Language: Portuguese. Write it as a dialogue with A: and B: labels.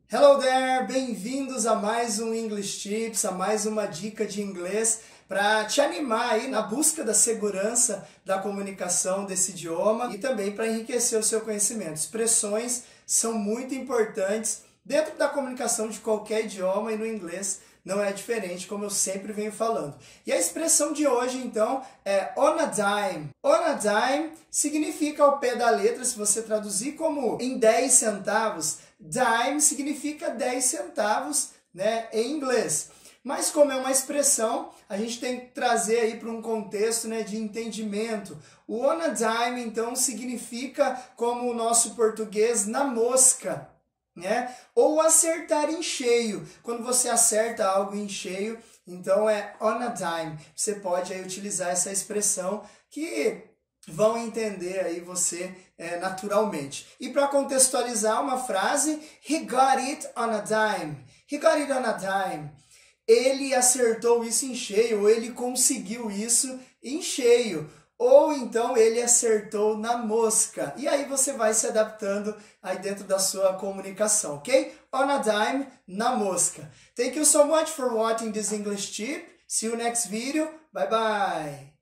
A: Hello there! Bem-vindos a mais um English Tips, a mais uma dica de inglês para te animar aí na busca da segurança da comunicação desse idioma e também para enriquecer o seu conhecimento. Expressões são muito importantes dentro da comunicação de qualquer idioma e no inglês não é diferente, como eu sempre venho falando. E a expressão de hoje, então, é on a dime. On a dime significa ao pé da letra, se você traduzir como em 10 centavos, dime significa 10 centavos, né, em inglês. Mas como é uma expressão, a gente tem que trazer aí para um contexto, né, de entendimento. O on a dime, então, significa, como o nosso português, na mosca, né? Ou acertar em cheio. Quando você acerta algo em cheio, então é on a dime. Você pode aí utilizar essa expressão que vão entender aí você naturalmente. E para contextualizar uma frase, he got it on a dime. He got it on a dime. Ele acertou isso em cheio, ou ele conseguiu isso em cheio. Ou então ele acertou na mosca. E aí você vai se adaptando aí dentro da sua comunicação, ok? On a dime, na mosca. Thank you so much for watching this English tip. See you next video. Bye bye.